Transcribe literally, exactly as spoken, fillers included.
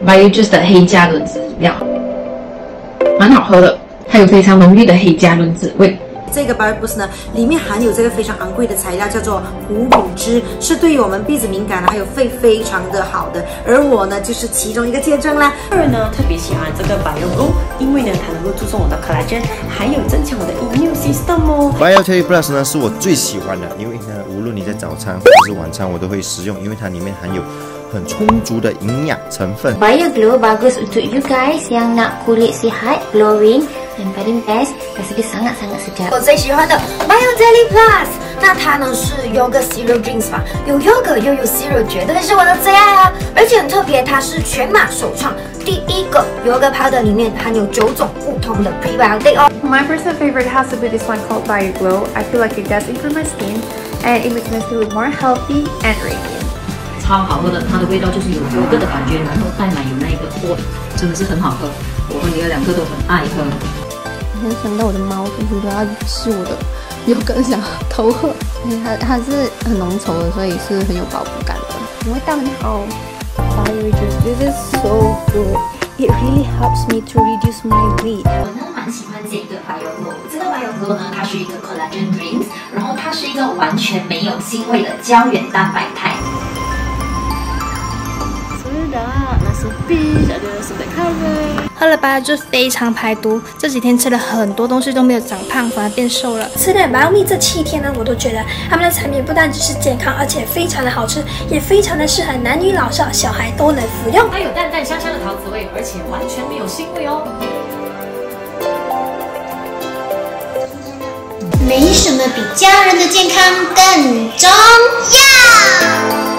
Biome Juice 的黑加仑子料，蛮好喝的，还有非常浓郁的黑加仑子味。 这个 Biome Boost 呢，里面含有这个非常昂贵的材料，叫做虎乳汁，是对于我们鼻子敏感的还有肺非常的好的。而我呢，就是其中一个见证啦。 个人呢特别喜欢这个 Biome， 因为呢它能够注重我的 collagen， 还有增强我的 immune system 哦。 Biome Plus 呢是我最喜欢的，因为呢无论你在早餐或者是晚餐，我都会食用，因为它里面含有 很充足的营养成分。 Bio Glow bagus untuk you guys yang nak kulit sihat, glowing, dan paling best rasa dia sangat-sangat sedap。 我最喜欢的 Bio Jelly Plus， 那它呢是 Yogurt Zero Drinks 吧，有 yogurt 又有 zero， 绝对是我的最爱啊！而且很特别，它是全马首创第一个 Yogurt Powder 里面含有九种不同的 probiotics 哦。 My personal favorite has to be this one called Bio Glow. I feel like it does improve my skin and it makes my skin look more healthy and radiant. 超好喝的，它的味道就是有优格的感觉，然后带奶有那个味，真的是很好喝。我和女儿两个都很爱喝。 很想到我的猫，就是都要吃我的优格，想偷喝。因为它它是很浓稠的，所以是很有饱腹感的，味道很好。Bio Juice, this is so good. It really helps me to reduce my weight. 我呢蛮喜欢这个 Biome， 这个 Biome 呢，它是一个 collagen drinks， 然后它是一个完全没有腥味的胶原蛋白肽。 喝了吧就非常排毒，这几天吃了很多东西都没有长胖，反而变瘦了。 吃了 Biome 这七天呢，我都觉得他们的产品不但只是健康，而且非常的好吃，也非常的适合男女老少小孩都能服用。 它有淡淡香香的桃子味，而且完全没有腥味哦。 没什么比家人的健康更重要。